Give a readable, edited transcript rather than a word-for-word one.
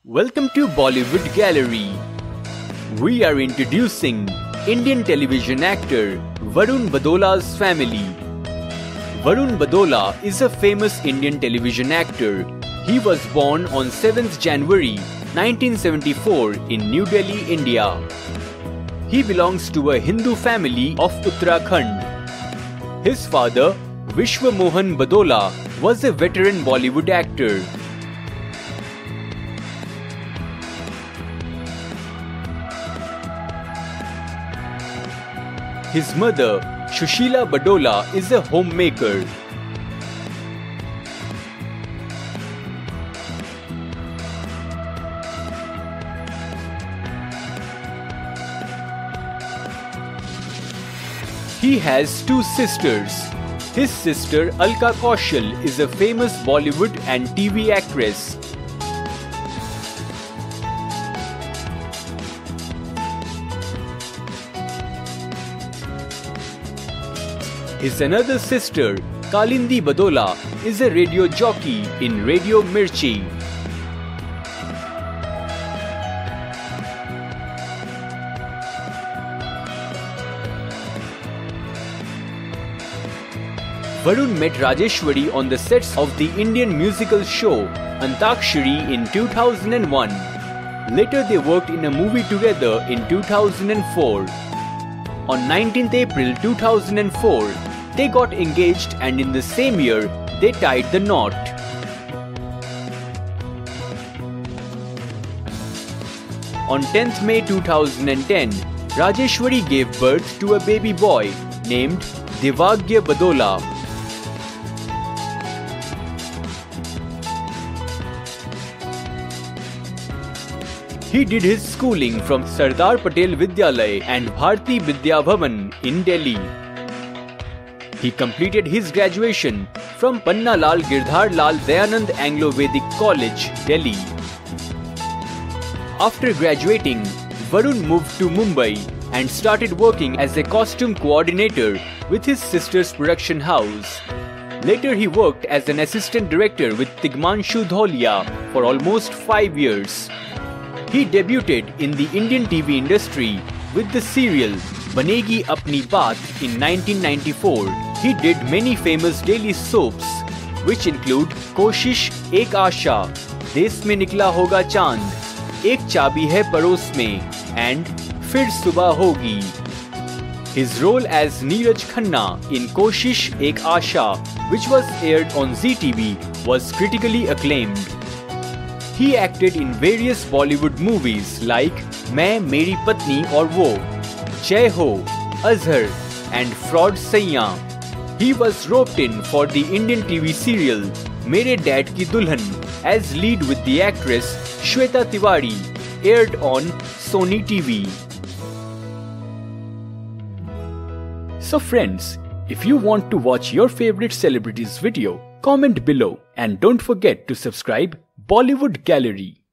Welcome to Bollywood Gallery. We are introducing Indian television actor Varun Badola's family. Varun Badola is a famous Indian television actor. He was born on 7th January 1974 in New Delhi, India. He belongs to a Hindu family of Uttarakhand. His father, Vishwa Mohan Badola, was a veteran Bollywood actor. His mother, Shushila Badola, is a homemaker. He has two sisters. His sister Alka Kaushal is a famous Bollywood and TV actress. His another sister, Kalindi Badola, is a radio jockey in Radio Mirchi. Varun met Rajeshwari on the sets of the Indian musical show Antakshari in 2001. Later they worked in a movie together in 2004. On 19th April 2004, they got engaged and in the same year, they tied the knot. On 10th May 2010, Rajeshwari gave birth to a baby boy named Divagya Badola. He did his schooling from Sardar Patel Vidyalaya and Bharti Vidya Bhavan in Delhi. He completed his graduation from Panna Lal Girdhar Lal Dayanand Anglo-Vedic College, Delhi. After graduating, Varun moved to Mumbai and started working as a costume coordinator with his sister's production house. Later he worked as an assistant director with Tigmanshu Dholia for almost 5 years. He debuted in the Indian TV industry with the serial Banegi Apni Baat in 1994. He did many famous daily soaps which include Koshish Ek Aasha, Des Mein Nikla Hoga Chand, Ek Chabi Hai Paros Mein and Fir Subah Hogi. His role as Neeraj Khanna in Koshish Ek Aasha, which was aired on Zee TV, was critically acclaimed. He acted in various Bollywood movies like Main Meri Patni Aur Wo, Jai Ho, Azhar and Fraud Saiyan. He was roped in for the Indian TV serial Mere Dad Ki Dulhan as lead with the actress Shweta Tiwari, aired on Sony TV. So friends, if you want to watch your favorite celebrities video, comment below and don't forget to subscribe Bollywood Gallery.